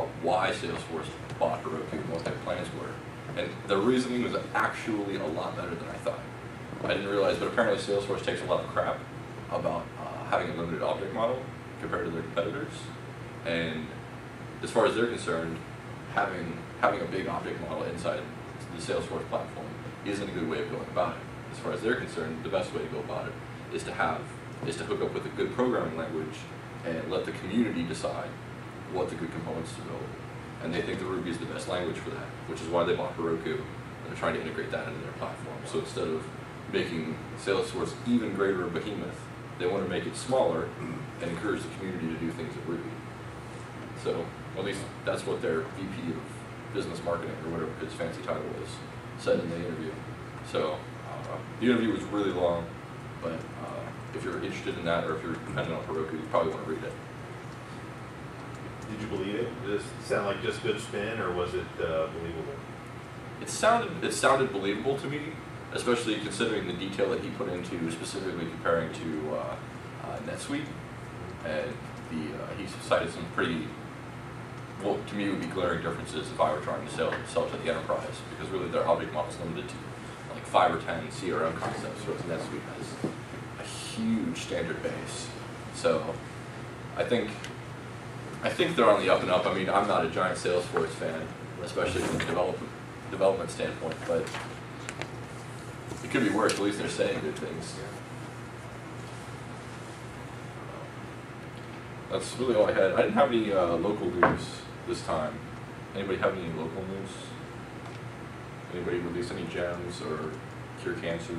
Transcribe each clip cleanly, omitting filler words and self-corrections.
about why Salesforce bought Heroku and what their plans were. And the reasoning was actually a lot better than I thought. I didn't realize, but apparently Salesforce takes a lot of crap about having a limited object model compared to their competitors. And as far as they're concerned, having a big object model inside the Salesforce platform isn't a good way of going about it. As far as they're concerned, the best way to go about it is to hook up with a good programming language and let the community decide what the good components to build. And they think the Ruby is the best language for that, which is why they bought Heroku, and they're trying to integrate that into their platform. So instead of making Salesforce even greater a behemoth, they want to make it smaller and encourage the community to do things in Ruby. So at least that's what their VP of business marketing, or whatever his fancy title was, said in the interview. So the interview was really long, but if you're interested in that, or if you're dependent on Heroku, you probably want to read it. Did you believe it? Did it sound like just good spin, or was it believable? It sounded believable to me, especially considering the detail that he put into specifically comparing to NetSuite, and he cited some pretty, well, to me, it would be glaring differences if I were trying to sell to the enterprise, because really their object model is limited to like 5 or 10 CRM concepts, whereas NetSuite has a huge standard base. So I think they're on the up and up. I mean, I'm not a giant Salesforce fan, especially from a development standpoint, but it could be worse. At least they're saying good things. That's really all I had. I didn't have any local news this time. Anybody have any local news? Anybody release any gems or cure cancer?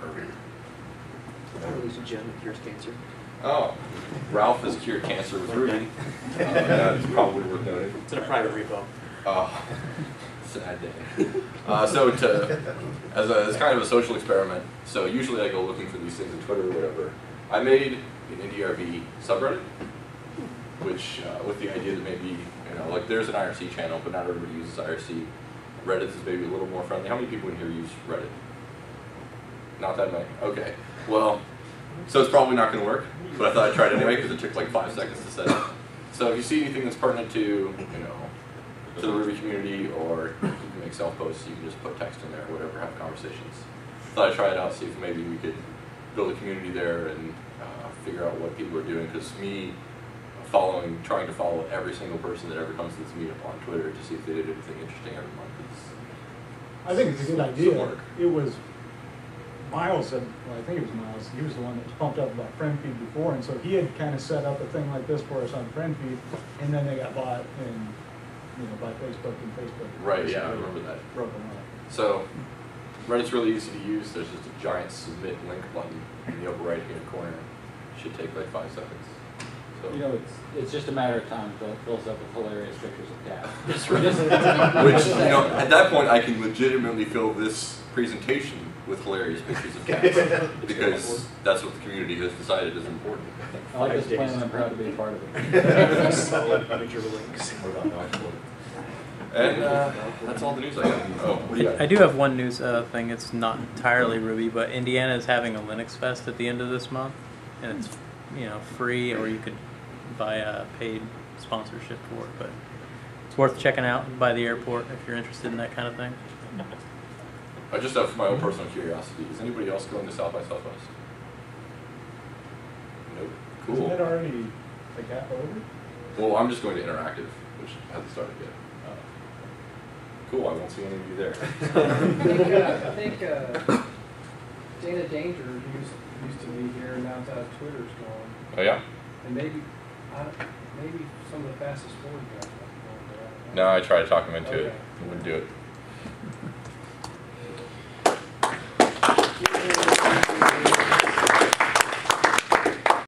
I released a gem that cures cancer. Oh, Ralph has cured cancer with Ruby. That's probably worth noting. It's in a private repo. Oh, sad day. So as kind of a social experiment, so usually I go looking for these things on Twitter or whatever. I made an NDRB subreddit, which with the idea that maybe, like there's an IRC channel, but not everybody uses IRC. Reddit is maybe a little more friendly. How many people in here use Reddit? Not that many. Okay. Well, so it's probably not going to work, but I thought I'd try it anyway because it took like 5 seconds to set up. So if you see anything that's pertinent to, to the Ruby community, or you can make self-posts, you can just put text in there or whatever, have conversations. Thought I'd try it out, see if maybe we could build a community there and figure out what people are doing, because me trying to follow every single person that ever comes to this meetup on Twitter to see if they did anything interesting every month is... I think it's a good idea. It was Miles said, well, I think it was Miles, he was the one that was pumped up about FriendFeed before, and so he had kind of set up a thing like this for us on FriendFeed, and then they got bought by Facebook, and Facebook. Right, yeah, I remember that. Broke them up. So, Reddit's really easy to use. There's just a giant submit link button in the upper right-hand corner. It should take like 5 seconds. So. It's just a matter of time until it fills up with hilarious pictures of cats. That's right. Which, at that point, I can legitimately fill this presentation with hilarious pictures of cats, because that's what the community has decided is important. I like this plan, and I'm proud to be a part of it. Solid image links. And that's all the news I have. Oh, what do you got? I do have one news thing. It's not entirely Ruby, but Indiana is having a Linux Fest at the end of this month, and it's free, or you could buy a paid sponsorship for it. But it's worth checking out by the airport if you're interested in that kind of thing. I just have for my own personal curiosity. Is anybody else going to South by Southwest? Nope. Cool. Isn't it already like half over? Well, I'm just going to Interactive, which hasn't started yet. Cool, I won't see any of you there. I think Dana Danger used to be here, and now Twitter's gone. Oh yeah? And maybe some of the fastest forward guys might be going there. No, I tried to talk him into it. Okay. He wouldn't do it.